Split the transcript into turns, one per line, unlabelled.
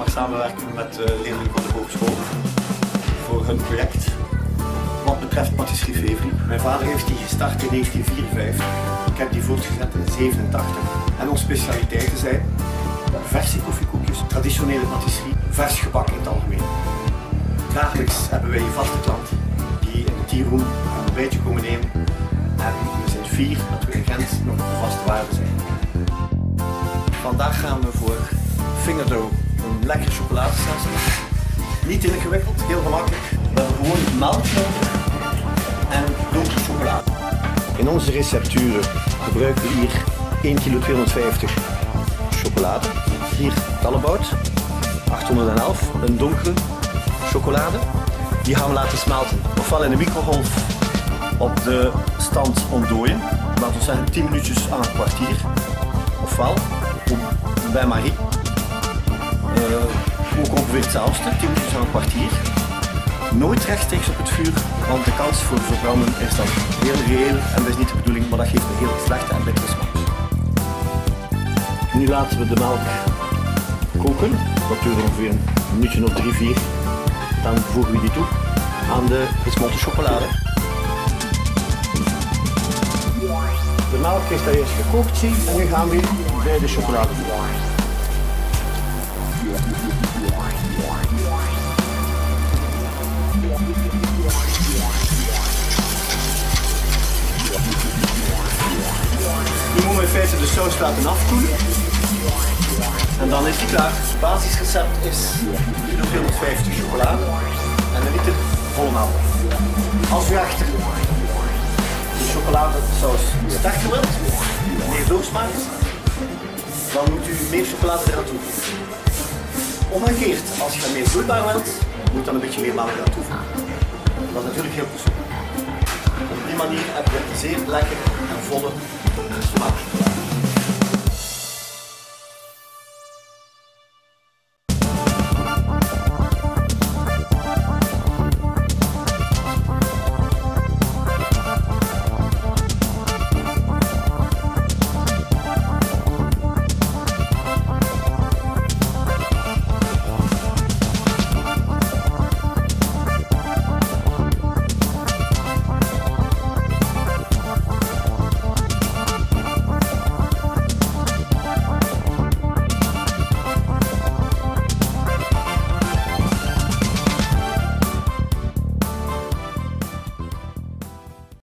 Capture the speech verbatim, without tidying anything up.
samenwerken met uh, leerlingen van de hogeschool voor hun project wat betreft patisserie Fevri. Mijn vader heeft die gestart in negentien vierenvijftig. Ik heb die voortgezet in zevenentachtig. En onze specialiteiten zijn verse koffiekoekjes, traditionele patisserie, vers gebak in het algemeen. Dagelijks hebben wij een vaste klant die in de tearoom een ontbijtje komen nemen. En we zijn fier dat we in Gent nog een vaste waarde zijn. Vandaag gaan we voor fingerdough, een lekkere chocoladestelsel. Niet ingewikkeld, heel gemakkelijk. We hebben gewoon melk nodig en donkere chocolade. In onze recepturen gebruiken we hier één kilo tweehonderdvijftig chocolade. Hier tallebout, achthonderdelf, een donkere chocolade. Die gaan we laten smelten. Ofwel in de microgolf op de stand ontdooien. Laten we zeggen tien minuutjes aan een kwartier. Ofwel bij Marie. Uh, ook ongeveer hetzelfde, tien minuutjes aan een kwartier. Nooit rechtstreeks op het vuur, want de kans voor verbranden is dan heel reëel en dat is niet de bedoeling, maar dat geeft een heel slechte en bittere smaak. Nu laten we de melk koken, dat duurt ongeveer een minuutje of drie, vier. Dan voegen we die toe aan de gesmolten chocolade. De melk is daar eerst gekookt, zie, en nu gaan we bij de chocolade voegen. Nu moeten we in feite de saus laten afkoelen. En dan is die klaar. Het basisrecept is tweehonderdvijftig chocolade en een liter volle melk. Als u echter de chocoladesaus sterker wilt, meer doorsmaakt, dan moet u meer chocolade eraan toevoegen. Omgekeerd, als je meer vloeibaar wilt, moet dan een beetje meer melk eraan toevoegen. Dat is natuurlijk heel persoonlijk. Op die manier heb je een zeer lekker en volle smaak.